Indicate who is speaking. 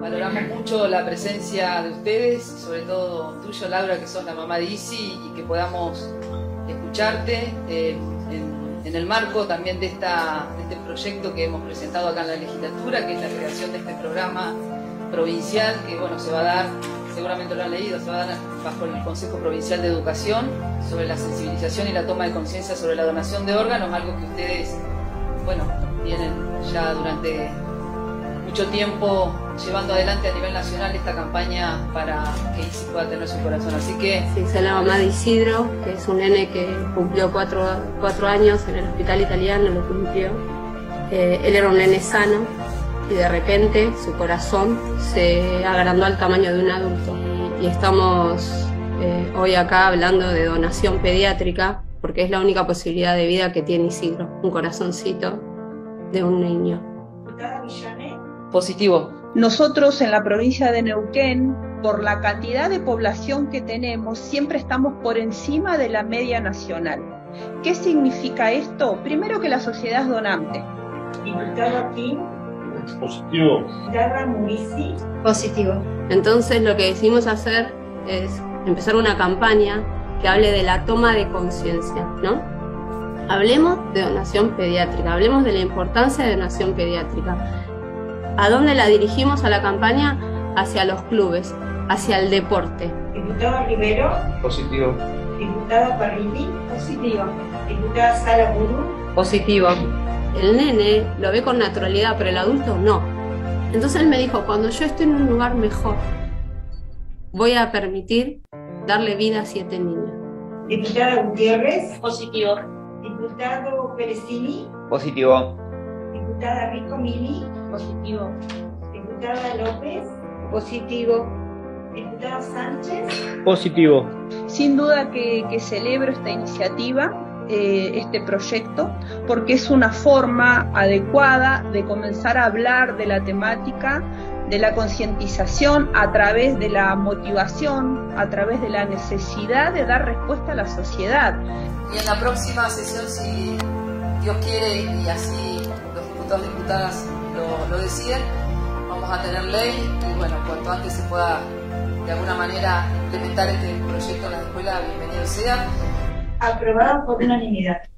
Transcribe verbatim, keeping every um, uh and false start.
Speaker 1: valoramos mucho la presencia de ustedes, sobre todo tuyo, Laura, que sos la mamá de Isi, y que podamos escucharte eh, en, en el marco también de, esta, de este proyecto que hemos presentado acá en la legislatura, que es la creación de este programa provincial, que bueno, se va a dar, seguramente lo han leído, se va a dar bajo el Consejo Provincial de Educación, sobre la sensibilización y la toma de conciencia sobre la donación de órganos, algo que ustedes, bueno, vienen ya durante mucho tiempo llevando adelante a nivel nacional esta campaña para que Isi pueda tener su corazón. Así que...
Speaker 2: Sí, soy la mamá de Isidro, que es un nene que cumplió cuatro, cuatro años en el hospital italiano, lo cumplió. Eh, él era un nene sano y de repente su corazón se agrandó al tamaño de un adulto. Y, y estamos eh, hoy acá hablando de donación pediátrica, porque es la única posibilidad de vida que tiene Isidro, un corazoncito de un niño.
Speaker 1: Positivo.
Speaker 3: Nosotros en la provincia de Neuquén, por la cantidad de población que tenemos, siempre estamos por encima de la media nacional. ¿Qué significa esto? Primero, que la sociedad es donante.
Speaker 4: Diputado aquí.
Speaker 5: Positivo.
Speaker 4: Diputada Murici.
Speaker 2: Positivo. Entonces lo que decidimos hacer es empezar una campaña que hable de la toma de conciencia, ¿no? Hablemos de donación pediátrica, hablemos de la importancia de donación pediátrica. ¿A dónde la dirigimos a la campaña? Hacia los clubes, hacia el deporte.
Speaker 4: Diputado Rivero.
Speaker 5: Positivo.
Speaker 4: Diputado Parrilli.
Speaker 3: Positivo.
Speaker 4: Diputada Sala Gurú.
Speaker 2: Positivo. El nene lo ve con naturalidad, pero el adulto no. Entonces él me dijo, cuando yo esté en un lugar mejor, voy a permitir darle vida a siete niños.
Speaker 4: Diputada Gutiérrez.
Speaker 6: Positivo.
Speaker 4: Diputado Perecini.
Speaker 5: Positivo.
Speaker 4: Diputada Rico Mili.
Speaker 6: Positivo.
Speaker 4: Diputada López.
Speaker 2: Positivo.
Speaker 4: Diputado Sánchez.
Speaker 5: Positivo.
Speaker 3: Sin duda que, que celebro esta iniciativa, eh, este proyecto, porque es una forma adecuada de comenzar a hablar de la temática, de la concientización a través de la motivación, a través de la necesidad de dar respuesta a la sociedad.
Speaker 1: Y en la próxima sesión, si Dios quiere y así los diputados y diputadas lo, lo deciden, vamos a tener ley y bueno, cuanto antes se pueda de alguna manera implementar este proyecto en las escuelas, bienvenido sea.
Speaker 4: Aprobado por unanimidad.